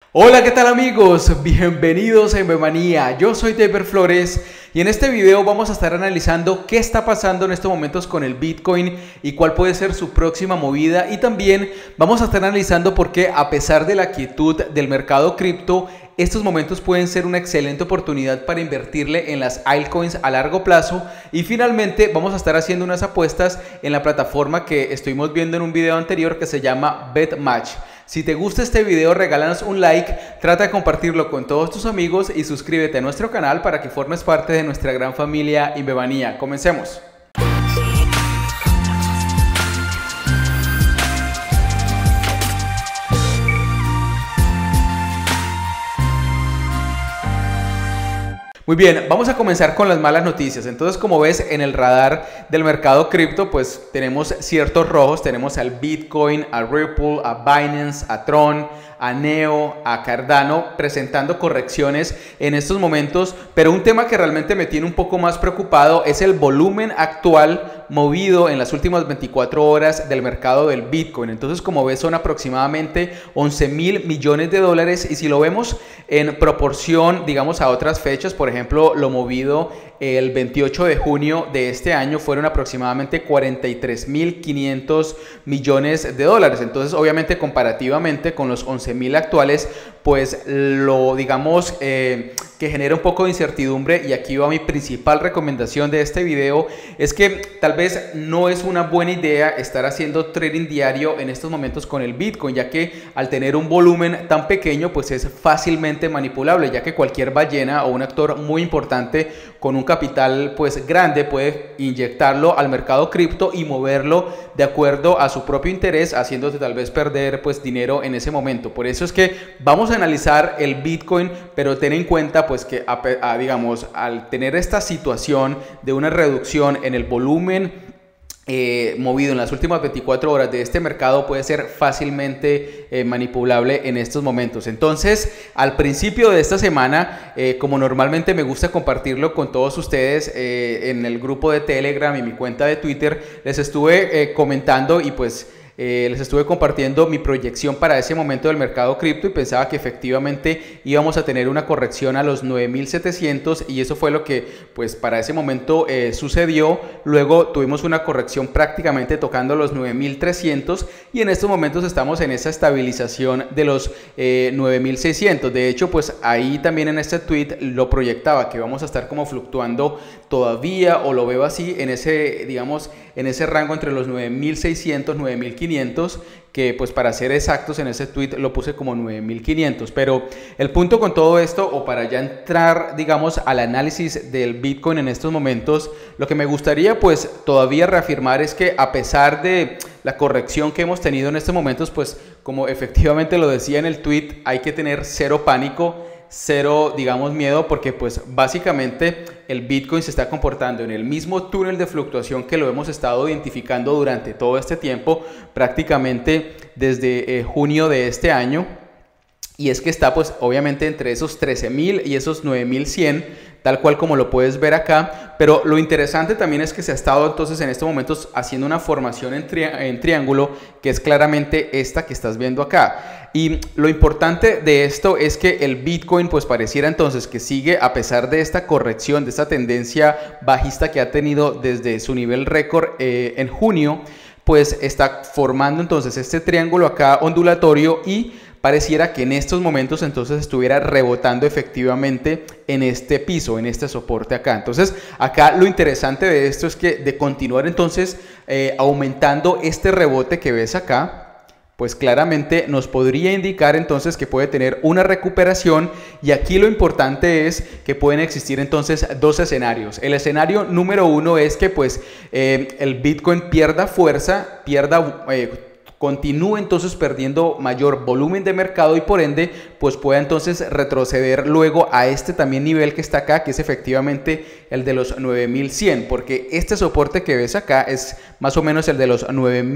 Hola, ¿qué tal amigos? Bienvenidos a Invemanía. Yo soy David Flores y en este video vamos a estar analizando qué está pasando en estos momentos con el Bitcoin y cuál puede ser su próxima movida, y también vamos a estar analizando por qué, a pesar de la quietud del mercado cripto, estos momentos pueden ser una excelente oportunidad para invertirle en las altcoins a largo plazo. Y finalmente vamos a estar haciendo unas apuestas en la plataforma que estuvimos viendo en un video anterior que se llama BetMatch. Si te gusta este video, regálanos un like, trata de compartirlo con todos tus amigos y suscríbete a nuestro canal para que formes parte de nuestra gran familia Invemanía. Comencemos. Muy bien, vamos a comenzar con las malas noticias. Entonces, como ves en el radar del mercado cripto, pues tenemos ciertos rojos. Tenemos al Bitcoin, a Ripple, a Binance, a Tron, a Neo, a Cardano presentando correcciones en estos momentos, pero un tema que realmente me tiene un poco más preocupado es el volumen actual movido en las últimas 24 horas del mercado del Bitcoin. Entonces, como ves, son aproximadamente 11.000 millones de dólares, y si lo vemos en proporción, digamos, a otras fechas, por ejemplo, lo movido el 28 de junio de este año fueron aproximadamente 43.500 millones de dólares. Entonces, obviamente, comparativamente con los 11.000 actuales, pues lo digamos que genera un poco de incertidumbre. Y aquí va mi principal recomendación de este video: es que tal vez no es una buena idea estar haciendo trading diario en estos momentos con el Bitcoin, ya que al tener un volumen tan pequeño, pues es fácilmente manipulable, ya que cualquier ballena o un actor muy importante con un capital pues grande puede inyectarlo al mercado cripto y moverlo de acuerdo a su propio interés, haciéndote tal vez perder pues dinero en ese momento. Por eso es que vamos a analizar el Bitcoin, pero ten en cuenta pues que digamos, al tener esta situación de una reducción en el volumen movido en las últimas 24 horas de este mercado, puede ser fácilmente manipulable en estos momentos. Entonces, al principio de esta semana, como normalmente me gusta compartirlo con todos ustedes en el grupo de Telegram y mi cuenta de Twitter, les estuve comentando y pues les estuve compartiendo mi proyección para ese momento del mercado cripto, y pensaba que efectivamente íbamos a tener una corrección a los 9.700, y eso fue lo que pues para ese momento sucedió. Luego tuvimos una corrección prácticamente tocando los 9.300, y en estos momentos estamos en esa estabilización de los 9.600. De hecho, pues ahí también en este tweet lo proyectaba que vamos a estar como fluctuando todavía, o lo veo así, en ese, digamos, en ese rango entre los 9.600, 9.500, que pues para ser exactos en ese tweet lo puse como 9.500. Pero el punto con todo esto, o para ya entrar digamos al análisis del Bitcoin en estos momentos, lo que me gustaría pues todavía reafirmar es que, a pesar de la corrección que hemos tenido en estos momentos, pues como efectivamente lo decía en el tweet, hay que tener cero pánico, cero, digamos, miedo, porque pues básicamente el Bitcoin se está comportando en el mismo túnel de fluctuación que lo hemos estado identificando durante todo este tiempo, prácticamente desde junio de este año. Y es que está pues obviamente entre esos 13.000 y esos 9.100, tal cual como lo puedes ver acá. Pero lo interesante también es que se ha estado entonces en estos momentos haciendo una formación en triángulo, que es claramente esta que estás viendo acá. Y lo importante de esto es que el Bitcoin pues pareciera entonces que sigue, a pesar de esta corrección, de esta tendencia bajista que ha tenido desde su nivel récord en junio, pues está formando entonces este triángulo acá ondulatorio, y pareciera que en estos momentos entonces estuviera rebotando efectivamente en este piso, en este soporte acá. Entonces acá lo interesante de esto es que, de continuar entonces aumentando este rebote que ves acá, pues claramente nos podría indicar entonces que puede tener una recuperación. Y aquí lo importante es que pueden existir entonces dos escenarios. El escenario número uno es que pues el Bitcoin pierda fuerza, continúe entonces perdiendo mayor volumen de mercado, y por ende pues pueda entonces retroceder luego a este también nivel que está acá, que es efectivamente el de los 9.100, porque este soporte que ves acá es más o menos el de los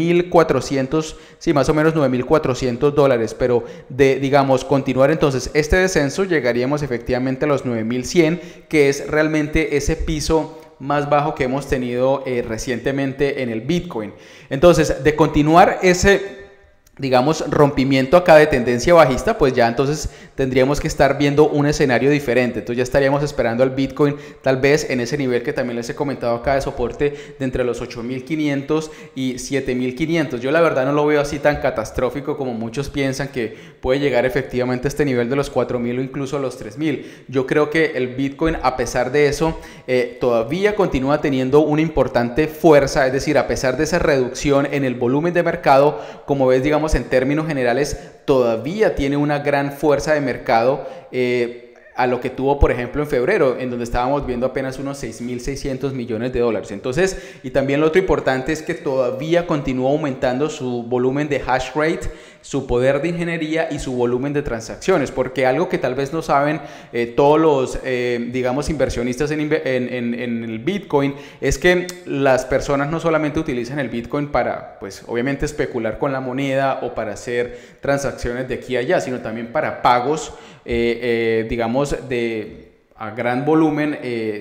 9.400, sí, más o menos 9.400 dólares, pero de, digamos, continuar entonces este descenso, llegaríamos efectivamente a los 9.100, que es realmente ese piso más bajo que hemos tenido recientemente en el Bitcoin. Entonces, de continuar ese digamos, rompimiento acá de tendencia bajista, pues ya entonces tendríamos que estar viendo un escenario diferente. Entonces ya estaríamos esperando al Bitcoin tal vez en ese nivel que también les he comentado acá de soporte de entre los 8.500 y 7.500. Yo la verdad no lo veo así tan catastrófico como muchos piensan, que puede llegar efectivamente a este nivel de los 4.000 o incluso a los 3.000. Yo creo que el Bitcoin, a pesar de eso, todavía continúa teniendo una importante fuerza, es decir, a pesar de esa reducción en el volumen de mercado, como ves, digamos, en términos generales, todavía tiene una gran fuerza de mercado a lo que tuvo, por ejemplo, en febrero, en donde estábamos viendo apenas unos 6.600 millones de dólares. Entonces, y también lo otro importante es que todavía continúa aumentando su volumen de hash rate, su poder de ingeniería y su volumen de transacciones, porque algo que tal vez no saben todos los, digamos, inversionistas en el Bitcoin, es que las personas no solamente utilizan el Bitcoin para, pues, obviamente especular con la moneda o para hacer transacciones de aquí a allá, sino también para pagos, digamos, a gran volumen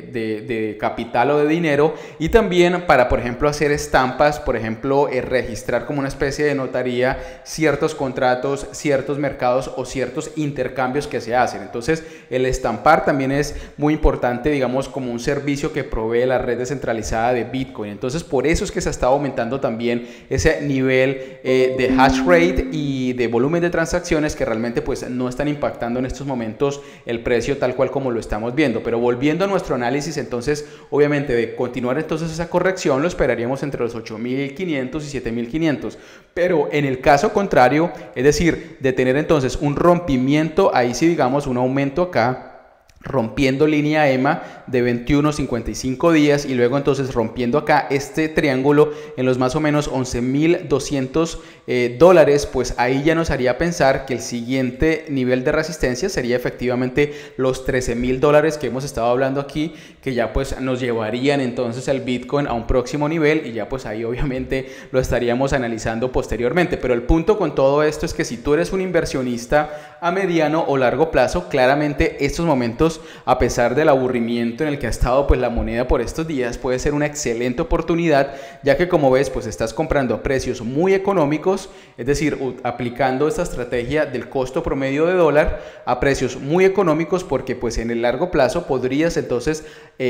de capital o de dinero, y también para, por ejemplo, hacer estampas, por ejemplo, registrar como una especie de notaría ciertos contratos, ciertos mercados o ciertos intercambios que se hacen. Entonces, el estampar también es muy importante, digamos, como un servicio que provee la red descentralizada de Bitcoin. Entonces, por eso es que se está aumentando también ese nivel de hash rate y de volumen de transacciones, que realmente pues no están impactando en estos momentos el precio tal cual como lo estamos viendo. Pero volviendo a nuestro análisis, entonces obviamente de continuar entonces esa corrección lo esperaríamos entre los 8.500 y 7.500, pero en el caso contrario, es decir, de tener entonces un rompimiento, ahí sí, digamos, un aumento acá, rompiendo línea EMA de 21.55 días y luego entonces rompiendo acá este triángulo en los más o menos 11.200 dólares, pues ahí ya nos haría pensar que el siguiente nivel de resistencia sería efectivamente los 13.000 dólares que hemos estado hablando aquí, que ya pues nos llevarían entonces el Bitcoin a un próximo nivel, y ya pues ahí obviamente lo estaríamos analizando posteriormente. Pero el punto con todo esto es que si tú eres un inversionista a mediano o largo plazo, claramente estos momentos, a pesar del aburrimiento en el que ha estado pues la moneda por estos días, puede ser una excelente oportunidad, ya que como ves pues estás comprando a precios muy económicos, es decir, aplicando esta estrategia del costo promedio de dólar a precios muy económicos, porque pues en el largo plazo podrías entonces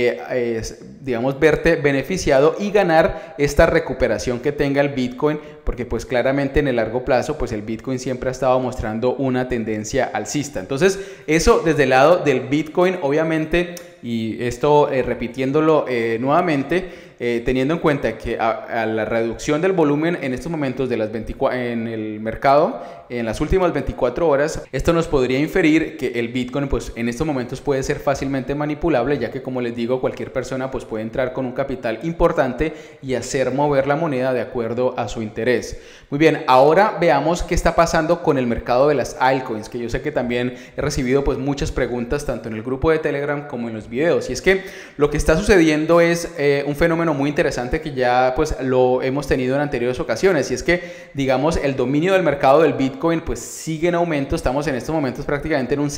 digamos verte beneficiado y ganar esta recuperación que tenga el Bitcoin, porque pues claramente en el largo plazo pues el Bitcoin siempre ha estado mostrando una tendencia alcista. Entonces eso desde el lado del Bitcoin, obviamente, y esto repitiéndolo nuevamente, teniendo en cuenta que a la reducción del volumen en estos momentos de las en el mercado, en las últimas 24 horas, esto nos podría inferir que el Bitcoin pues en estos momentos puede ser fácilmente manipulable, ya que como les digo, cualquier persona pues puede entrar con un capital importante y hacer mover la moneda de acuerdo a su interés. Muy bien, ahora veamos qué está pasando con el mercado de las altcoins, que yo sé que también he recibido pues muchas preguntas tanto en el grupo de Telegram como en los videos, y es que lo que está sucediendo es un fenómeno muy interesante que ya pues lo hemos tenido en anteriores ocasiones, y es que digamos el dominio del mercado del Bitcoin pues sigue en aumento. Estamos en estos momentos prácticamente en un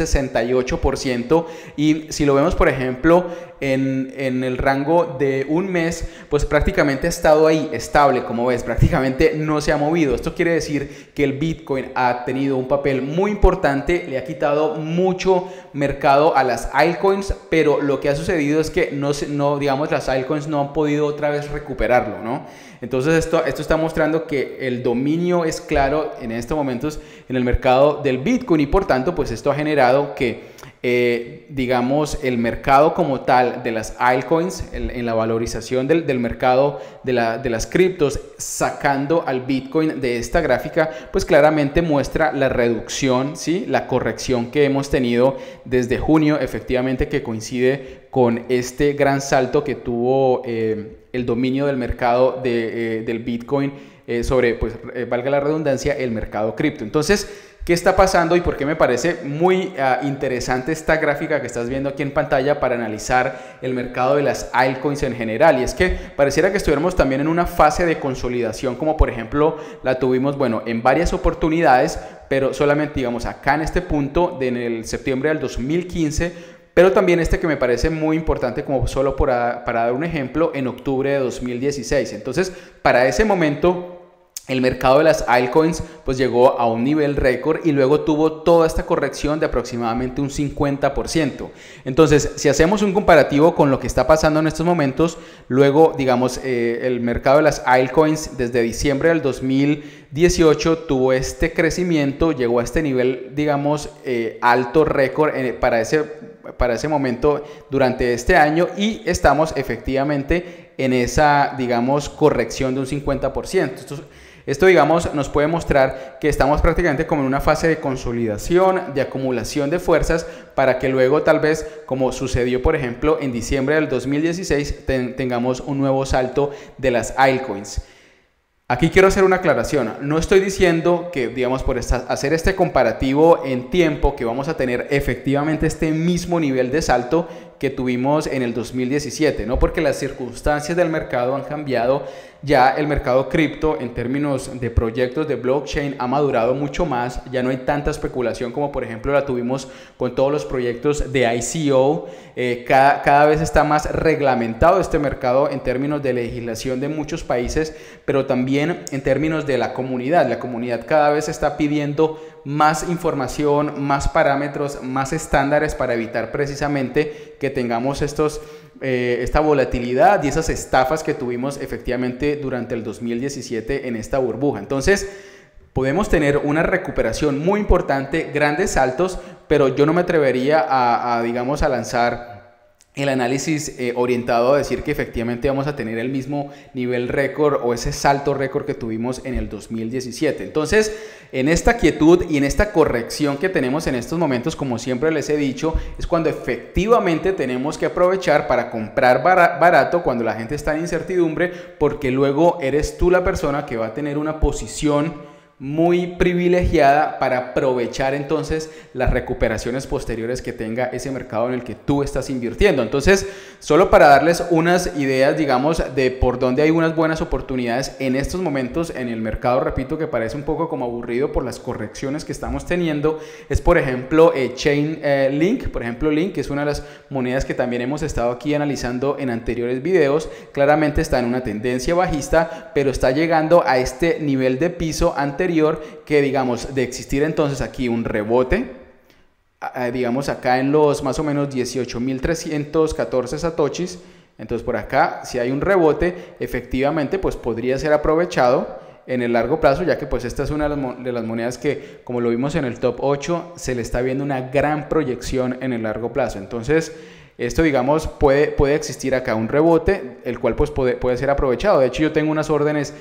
68%, y si lo vemos por ejemplo en el rango de un mes, pues prácticamente ha estado ahí estable, como ves, prácticamente no se ha movido. Esto quiere decir que el Bitcoin ha tenido un papel muy importante, le ha quitado mucho mercado a las altcoins, pero lo que ha sucedido es que digamos las altcoins no han podido otra vez recuperarlo, ¿no? Entonces esto está mostrando que el dominio es claro en estos momentos en el mercado del Bitcoin, y por tanto pues esto ha generado que digamos el mercado como tal de las altcoins, en la valorización del mercado de las criptos, sacando al Bitcoin de esta gráfica, pues claramente muestra la reducción, ¿sí? La corrección que hemos tenido desde junio, efectivamente, que coincide con este gran salto que tuvo el dominio del mercado del Bitcoin sobre, pues valga la redundancia, el mercado cripto. Entonces, ¿qué está pasando y por qué me parece muy interesante esta gráfica que estás viendo aquí en pantalla para analizar el mercado de las altcoins en general? Y es que pareciera que estuviéramos también en una fase de consolidación, como por ejemplo la tuvimos, bueno, en varias oportunidades, pero solamente digamos acá en este punto en el septiembre del 2015, pero también este que me parece muy importante como solo para dar un ejemplo, en octubre de 2016. Entonces, para ese momento el mercado de las altcoins pues llegó a un nivel récord y luego tuvo toda esta corrección de aproximadamente un 50%. Entonces, si hacemos un comparativo con lo que está pasando en estos momentos, luego, digamos, el mercado de las altcoins desde diciembre del 2018 tuvo este crecimiento, llegó a este nivel, digamos, alto récord para ese momento durante este año y estamos efectivamente en esa, digamos, corrección de un 50%. Esto, digamos, nos puede mostrar que estamos prácticamente como en una fase de consolidación, de acumulación de fuerzas, para que luego tal vez, como sucedió por ejemplo en diciembre del 2016, tengamos un nuevo salto de las altcoins. Aquí quiero hacer una aclaración, no estoy diciendo que, digamos, por hacer este comparativo en tiempo, que vamos a tener efectivamente este mismo nivel de salto que tuvimos en el 2017, no, porque las circunstancias del mercado han cambiado. Ya el mercado cripto en términos de proyectos de blockchain ha madurado mucho más, ya no hay tanta especulación como por ejemplo la tuvimos con todos los proyectos de ICO. Cada vez está más reglamentado este mercado en términos de legislación de muchos países, pero también en términos de la comunidad. La comunidad cada vez está pidiendo más información, más parámetros, más estándares para evitar precisamente que tengamos esta volatilidad y esas estafas que tuvimos efectivamente durante el 2017 en esta burbuja. Entonces, podemos tener una recuperación muy importante, grandes saltos, pero yo no me atrevería digamos, a lanzar el análisis orientado a decir que efectivamente vamos a tener el mismo nivel récord o ese salto récord que tuvimos en el 2017. Entonces, en esta quietud y en esta corrección que tenemos en estos momentos, como siempre les he dicho, es cuando efectivamente tenemos que aprovechar para comprar barato cuando la gente está en incertidumbre, porque luego eres tú la persona que va a tener una posición muy privilegiada para aprovechar entonces las recuperaciones posteriores que tenga ese mercado en el que tú estás invirtiendo. Entonces, solo para darles unas ideas, digamos, de por dónde hay unas buenas oportunidades en estos momentos en el mercado, repito, que parece un poco como aburrido por las correcciones que estamos teniendo, es por ejemplo Chainlink, por ejemplo Link, que es una de las monedas que también hemos estado aquí analizando en anteriores videos. Claramente está en una tendencia bajista, pero está llegando a este nivel de piso anterior que, digamos, de existir entonces aquí un rebote, digamos acá en los más o menos 18.314 satoshis, entonces por acá si hay un rebote efectivamente pues podría ser aprovechado en el largo plazo, ya que pues esta es una de las monedas que, como lo vimos en el top 8, se le está viendo una gran proyección en el largo plazo. Entonces esto, digamos, puede existir acá un rebote, el cual pues puede ser aprovechado. De hecho, yo tengo unas órdenes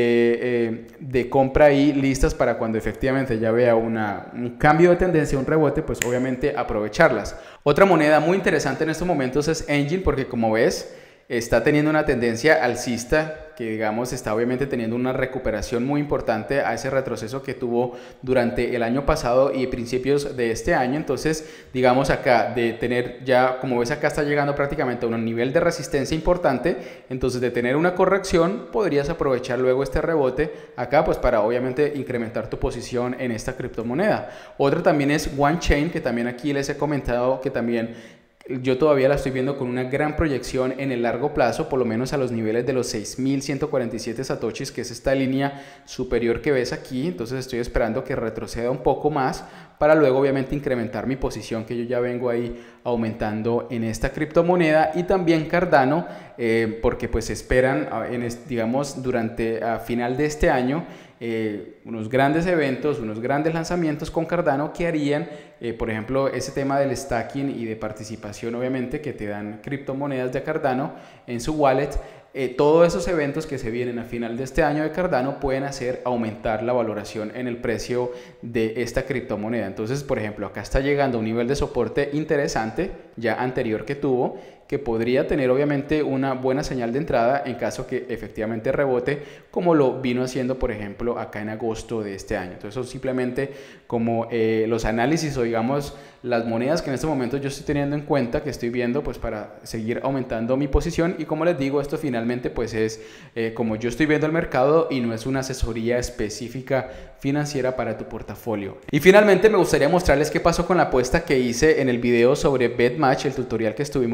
de compra ahí listas para cuando efectivamente ya vea un cambio de tendencia, un rebote, pues obviamente aprovecharlas. Otra moneda muy interesante en estos momentos es Enjin, porque como ves, está teniendo una tendencia alcista, que digamos está obviamente teniendo una recuperación muy importante a ese retroceso que tuvo durante el año pasado y principios de este año. Entonces, digamos acá, de tener ya, como ves acá está llegando prácticamente a un nivel de resistencia importante, entonces de tener una corrección podrías aprovechar luego este rebote acá pues para obviamente incrementar tu posición en esta criptomoneda. Otra también es OneChain, que también aquí les he comentado que también yo todavía la estoy viendo con una gran proyección en el largo plazo, por lo menos a los niveles de los 6.147 satoshis, que es esta línea superior que ves aquí. Entonces estoy esperando que retroceda un poco más para luego obviamente incrementar mi posición, que yo ya vengo ahí aumentando en esta criptomoneda. Y también Cardano, porque pues esperan, digamos, durante a final de este año, unos grandes eventos, unos grandes lanzamientos con Cardano que harían, por ejemplo, ese tema del stacking y de participación, obviamente, que te dan criptomonedas de Cardano en su wallet. Todos esos eventos que se vienen a final de este año de Cardano pueden hacer aumentar la valoración en el precio de esta criptomoneda. Entonces, por ejemplo, acá está llegando a un nivel de soporte interesante, ya anterior que tuvo, que podría tener obviamente una buena señal de entrada en caso que efectivamente rebote, como lo vino haciendo por ejemplo acá en agosto de este año. Entonces son simplemente como los análisis o digamos las monedas que en este momento yo estoy teniendo en cuenta, que estoy viendo pues para seguir aumentando mi posición. Y como les digo, esto finalmente pues es como yo estoy viendo el mercado y no es una asesoría específica financiera para tu portafolio. Y finalmente me gustaría mostrarles qué pasó con la apuesta que hice en el video sobre BetMatch, el tutorial que estuvimos viendo,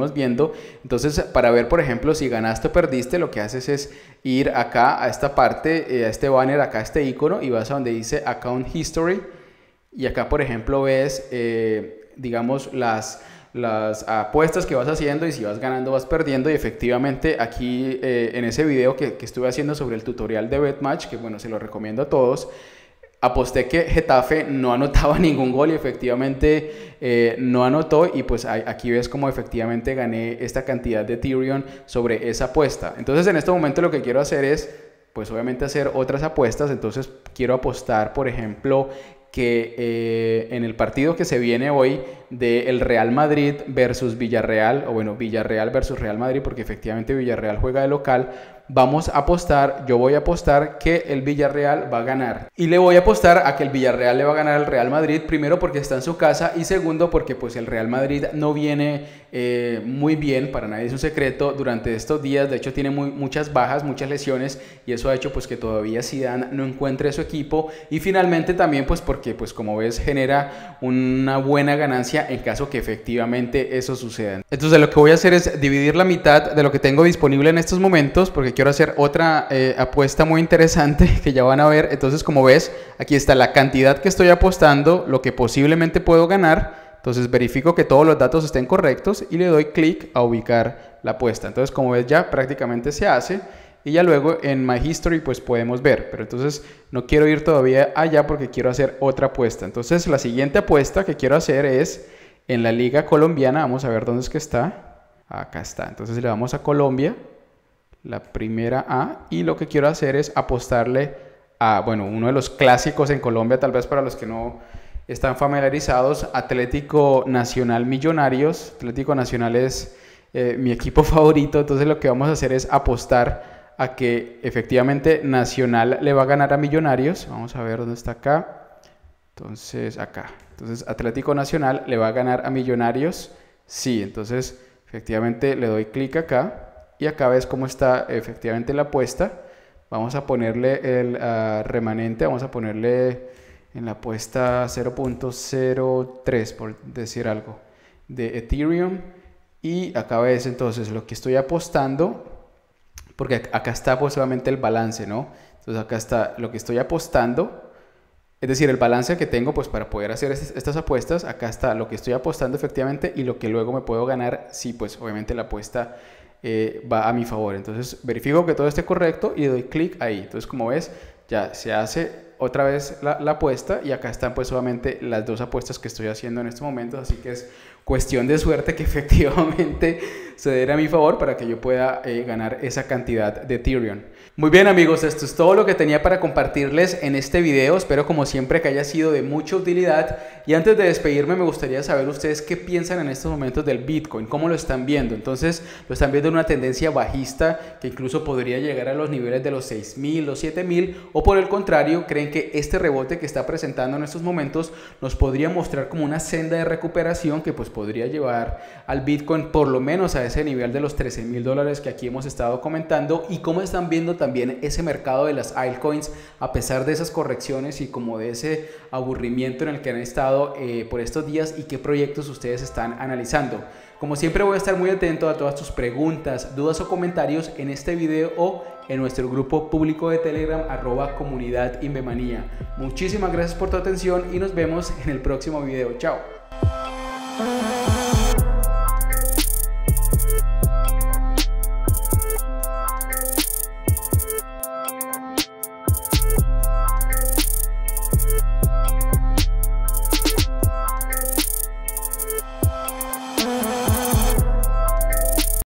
perdiendo. Entonces, para ver, por ejemplo, si ganaste o perdiste, lo que haces es ir acá a esta parte, a este banner, acá a este icono, y vas a donde dice Account History. Y acá, por ejemplo, ves, digamos, las apuestas que vas haciendo y si vas ganando o vas perdiendo. Y efectivamente aquí en ese video que estuve haciendo sobre el tutorial de BetMatch, que bueno, se lo recomiendo a todos, aposté que Getafe no anotaba ningún gol y efectivamente no anotó, y pues aquí ves como efectivamente gané esta cantidad de Ethereum sobre esa apuesta. Entonces en este momento lo que quiero hacer es pues obviamente hacer otras apuestas. Entonces quiero apostar, por ejemplo, que en el partido que se viene hoy del Real Madrid versus Villarreal, o bueno, Villarreal versus Real Madrid, porque efectivamente Villarreal juega de local, vamos a apostar, yo voy a apostar que el Villarreal va a ganar. Y le voy a apostar a que el Villarreal le va a ganar al Real Madrid, primero porque está en su casa y segundo porque pues el Real Madrid no viene muy bien, para nadie es un secreto, durante estos días. De hecho tiene muchas bajas, muchas lesiones, y eso ha hecho pues que todavía Zidane no encuentre su equipo, y finalmente también pues porque pues como ves genera una buena ganancia en caso que efectivamente eso suceda. Entonces lo que voy a hacer es dividir la mitad de lo que tengo disponible en estos momentos, porque quiero hacer otra apuesta muy interesante que ya van a ver. Entonces como ves, aquí está la cantidad que estoy apostando, lo que posiblemente puedo ganar. Entonces verifico que todos los datos estén correctos y le doy clic a ubicar la apuesta. Entonces como ves ya prácticamente se hace, y ya luego en My History pues podemos ver. Pero entonces no quiero ir todavía allá porque quiero hacer otra apuesta. Entonces la siguiente apuesta que quiero hacer es en la Liga Colombiana. Vamos a ver dónde es que está. Acá está. Entonces le damos a Colombia, la primera A, y lo que quiero hacer es apostarle a, bueno, uno de los clásicos en Colombia, tal vez para los que no están familiarizados, Atlético Nacional Millonarios. Atlético Nacional es mi equipo favorito. Entonces lo que vamos a hacer es apostar a que efectivamente Nacional le va a ganar a Millonarios. Vamos a ver dónde está acá. Entonces acá. Entonces Atlético Nacional le va a ganar a Millonarios. Sí, entonces efectivamente le doy clic acá. Y acá ves cómo está efectivamente la apuesta. Vamos a ponerle el remanente. Vamos a ponerle en la apuesta 0.03, por decir algo, de Ethereum. Y acá ves entonces lo que estoy apostando, porque acá está pues obviamente el balance, ¿no? Entonces acá está lo que estoy apostando, es decir, el balance que tengo pues para poder hacer estas apuestas. Acá está lo que estoy apostando efectivamente y lo que luego me puedo ganar si pues obviamente la apuesta va a mi favor. Entonces verifico que todo esté correcto y doy clic ahí. Entonces como ves ya se hace otra vez la apuesta, y acá están pues solamente las dos apuestas que estoy haciendo en este momento. Así que es cuestión de suerte que efectivamente se dé a mi favor para que yo pueda ganar esa cantidad de Ethereum. Muy bien amigos, esto es todo lo que tenía para compartirles en este video. Espero como siempre que haya sido de mucha utilidad, y antes de despedirme me gustaría saber ustedes qué piensan en estos momentos del Bitcoin, cómo lo están viendo. Entonces lo están viendo en una tendencia bajista que incluso podría llegar a los niveles de los 6.000, los 7.000, o por el contrario creen que este rebote que está presentando en estos momentos nos podría mostrar como una senda de recuperación que pues podría llevar al Bitcoin por lo menos a ese nivel de los $13.000 que aquí hemos estado comentando. Y cómo están viendo también ese mercado de las altcoins a pesar de esas correcciones y como de ese aburrimiento en el que han estado por estos días, y qué proyectos ustedes están analizando. Como siempre voy a estar muy atento a todas tus preguntas, dudas o comentarios en este video o en nuestro grupo público de Telegram @comunidadinvemanía. Muchísimas gracias por tu atención y nos vemos en el próximo video. Chao.